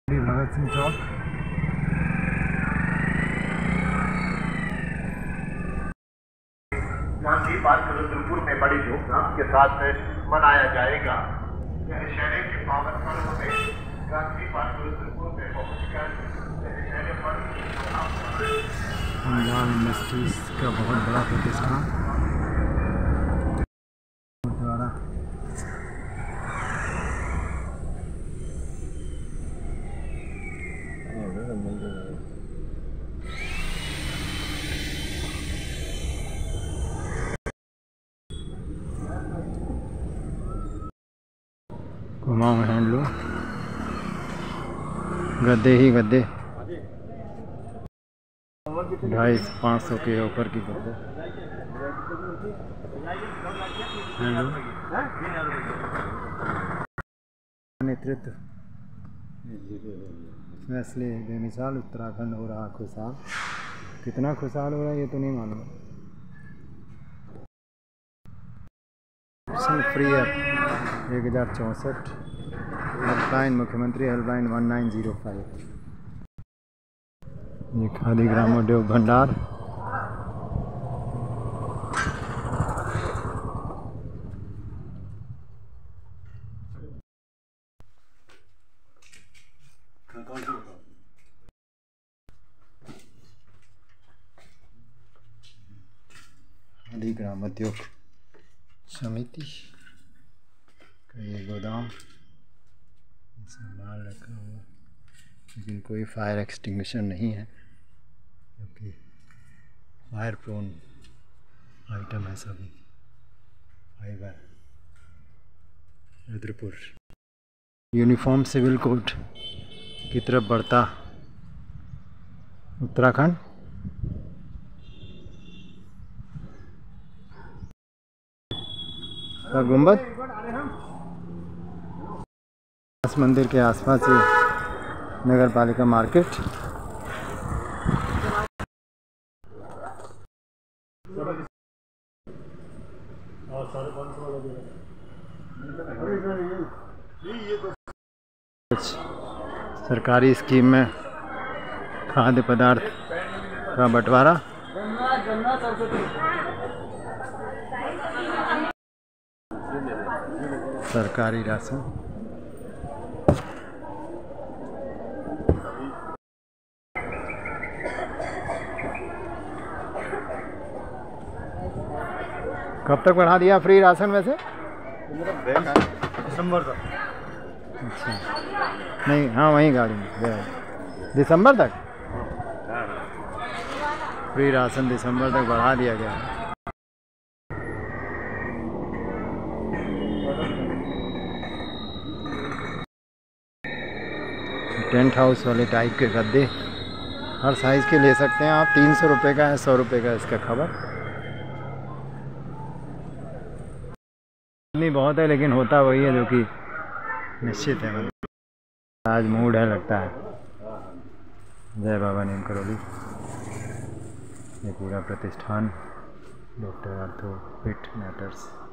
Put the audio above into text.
भगत Singh Chowk. Gandhi Park Rudrapur में बड़ी धूमधाम के साथ मनाया जाएगा। यह शहर के पावन पर्व में गांधी पार्क रुद्रपुर में पहुंचकर शहर पर पंजाब इंडस्ट्रीज का बहुत बड़ा प्रतिष्ठान द्वारा कुमाऊं हैंडलूम, गद्दे ही गद्दे 250-500 के ऊपर की गद्दे हैंडलूम। नेतृत्व फैसले बेमिसाल उत्तराखंड हो रहा खुशहाल। कितना खुशहाल हो रहा है ये तो नहीं मालूम। फ्री ऐप 1064, हेल्पलाइन मुख्यमंत्री हेल्पलाइन 1905। ये खादी ग्रामोद्योग भंडार। खादी ग्रामोद्योग समिति का ये गोदाम सब माल रखा हुआ, लेकिन कोई फायर एक्सटिंग्विशर नहीं है क्योंकि फायर प्रोन आइटम है सभी। Fibre Rudrapur uniform civil code की तरफ बढ़ता उत्तराखंड। गुंबद मंदिर के आसपास ही नगर पालिका मार्केट। सरकारी स्कीम में खाद्य पदार्थ का बंटवारा। सरकारी राशन। कब तक बढ़ा दिया फ्री राशन वैसे? दिसंबर तक। अच्छा, नहीं हाँ वहीं गाड़ी में दिसंबर तक फ्री राशन दिसंबर तक बढ़ा दिया गया है। टेंट हाउस वाले टाइप के गद्दे हर साइज़ के ले सकते हैं आप। 300 रुपये का है, 100 रुपये का इसका खबर। नहीं बहुत है लेकिन होता वही है जो कि निश्चित है। आज मूड है लगता है। जय बाबा नीम करौली। ये पूरा प्रतिष्ठान डॉक्टर आर्थो फिट मैटर्स